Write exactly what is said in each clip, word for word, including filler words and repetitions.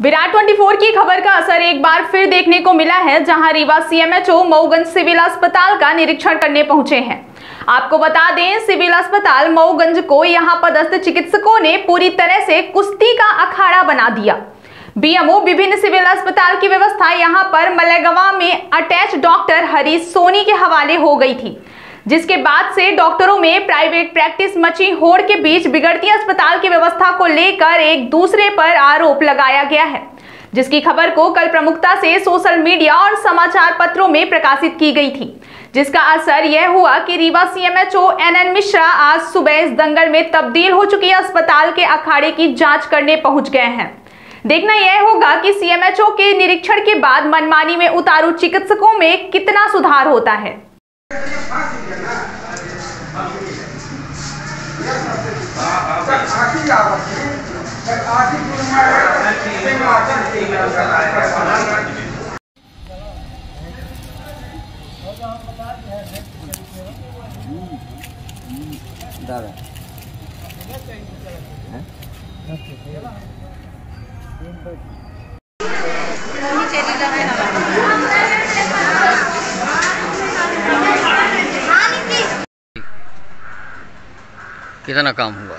विराट चौबीस की खबर का असर एक बार फिर देखने को मिला है, जहां रीवा सीएमएचओ मऊगंज सिविल अस्पताल का निरीक्षण करने पहुंचे हैं। आपको बता दें, सिविल अस्पताल मऊगंज को यहां पदस्थ चिकित्सकों ने पूरी तरह से कुश्ती का अखाड़ा बना दिया। बीएमओ विभिन्न सिविल अस्पताल की व्यवस्था यहां पर मलेगवा में अटैच डॉक्टर हरीश सोनी के हवाले हो गई थी, जिसके बाद से डॉक्टरों में प्राइवेट प्रैक्टिस मची होड़ के बीच बिगड़ती अस्पताल की व्यवस्था को लेकर एक दूसरे पर आरोप लगाया गया है, जिसकी खबर को कल प्रमुखता से सोशल मीडिया और समाचार पत्रों में प्रकाशित की गई थी, जिसका असर यह हुआ कि रीवा सीएमएचओ एनएन मिश्रा आज सुबह इस दंगल में तब्दील हो चुकी अस्पताल के अखाड़े की जांच करने पहुंच गए हैं। देखना यह होगा कि सीएमएचओ के निरीक्षण के बाद मनमानी में उतारू चिकित्सकों में कितना सुधार होता है। कितना काम हुआ?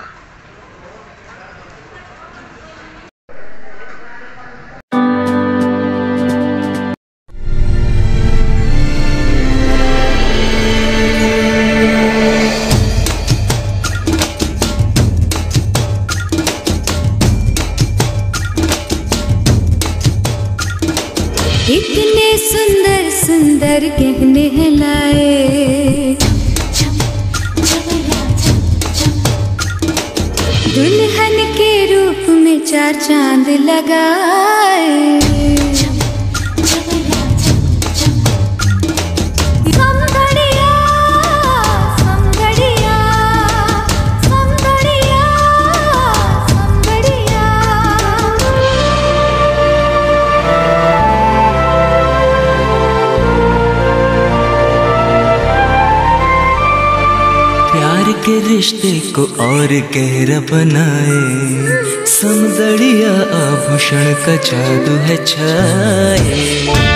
इतने सुंदर सुंदर गहने लाए, दुल्हन के रूप में चार चांद लगाए, के रिश्ते को और गहरा बनाए, सौंदर्य आभूषण का जादू है छाए।